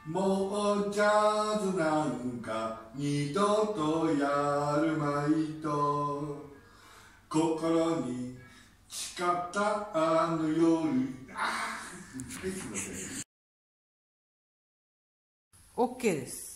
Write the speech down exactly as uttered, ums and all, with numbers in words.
もうジャズなんか二度とやるまいと心に誓ったあの夜。あー、はい、すいません。 OK です。